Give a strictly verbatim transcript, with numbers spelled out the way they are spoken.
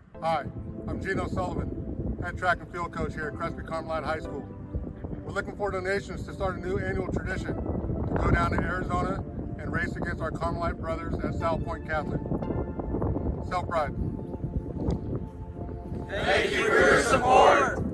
Hi, I'm Gino Sullivan, head track and field coach here at Crespi High School. We're looking for donations to start a new annual tradition to go down to Arizona and race against our Carmelite brothers at South Point Catholic. Self-pride. Thank you for your support.